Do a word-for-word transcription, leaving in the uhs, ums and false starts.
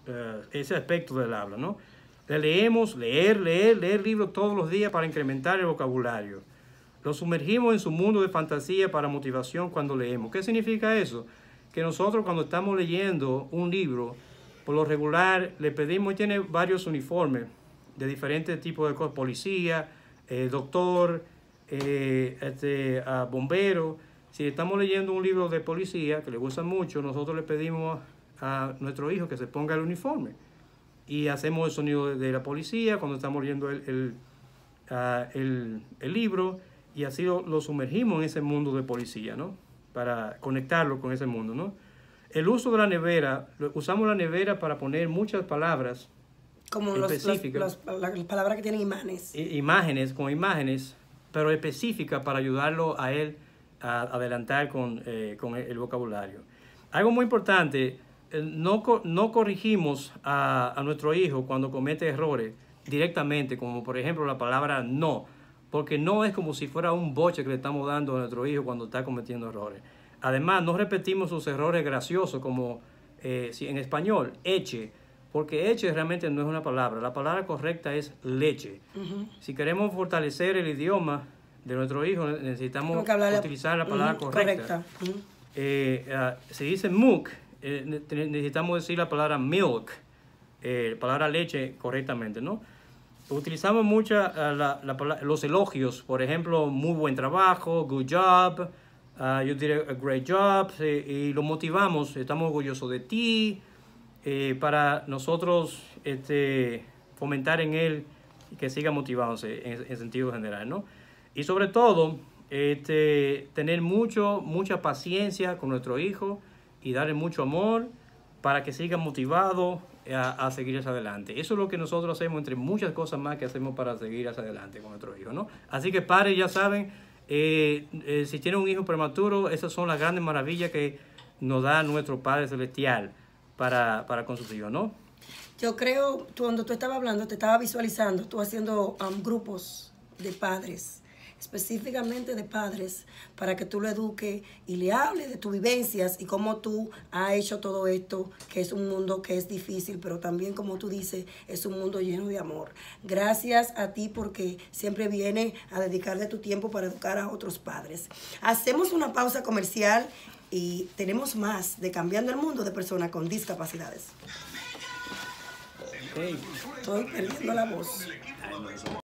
uh, ese aspecto del habla, ¿no? Le leemos, leer, leer, leer libros todos los días para incrementar el vocabulario. Lo sumergimos en su mundo de fantasía para motivación cuando leemos. ¿Qué significa eso? Que nosotros cuando estamos leyendo un libro, por lo regular le pedimos, y tiene varios uniformes de diferentes tipos de cosas, policía, eh, doctor, eh, este, uh, bombero. Si estamos leyendo un libro de policía que le gusta mucho, nosotros le pedimos a nuestro hijo que se ponga el uniforme. Y hacemos el sonido de, de la policía cuando estamos leyendo el, el, uh, el, el libro, y así lo, lo sumergimos en ese mundo de policía, ¿no? Para conectarlo con ese mundo, ¿no? El uso de la nevera, usamos la nevera para poner muchas palabras como específicas. Los, los, las palabras que tienen imágenes. Imágenes, con imágenes, pero específicas para ayudarlo a él a adelantar con, eh, con el, el vocabulario. Algo muy importante, no, no corrigimos a, a nuestro hijo cuando comete errores directamente, como por ejemplo la palabra no, porque no es como si fuera un boche que le estamos dando a nuestro hijo cuando está cometiendo errores. Además, no repetimos sus errores graciosos como eh, si en español, eche, porque eche realmente no es una palabra. La palabra correcta es leche. Uh-huh. Si queremos fortalecer el idioma de nuestro hijo, necesitamos utilizar la palabra uh-huh, correcta. correcta. Uh-huh. eh, uh, se dice milk, eh, necesitamos decir la palabra milk, eh, palabra leche correctamente, ¿no? Utilizamos mucho uh, la, la, los elogios, por ejemplo, muy buen trabajo, good job, uh, you did a great job, eh, y lo motivamos, estamos orgullosos de ti, eh, para nosotros este, fomentar en él que siga motivándose en, en sentido general, ¿no? Y sobre todo, este, tener mucho, mucha paciencia con nuestro hijo y darle mucho amor para que siga motivado a, a seguir hacia adelante. Eso es lo que nosotros hacemos, entre muchas cosas más que hacemos para seguir hacia adelante con nuestro hijo, ¿no? Así que padres, ya saben, eh, eh, si tienen un hijo prematuro, esas son las grandes maravillas que nos da nuestro Padre Celestial para, para con sus hijos, ¿no? Yo creo, tú, cuando tú estabas hablando, te estaba visualizando, tú haciendo um, grupos de padres, específicamente de padres, para que tú lo eduques y le hables de tus vivencias y cómo tú has hecho todo esto, que es un mundo que es difícil, pero también, como tú dices, es un mundo lleno de amor. Gracias a ti porque siempre vienes a dedicarle tu tiempo para educar a otros padres. Hacemos una pausa comercial y tenemos más de Cambiando el Mundo de Personas con Discapacidades. Hey. Estoy perdiendo la voz.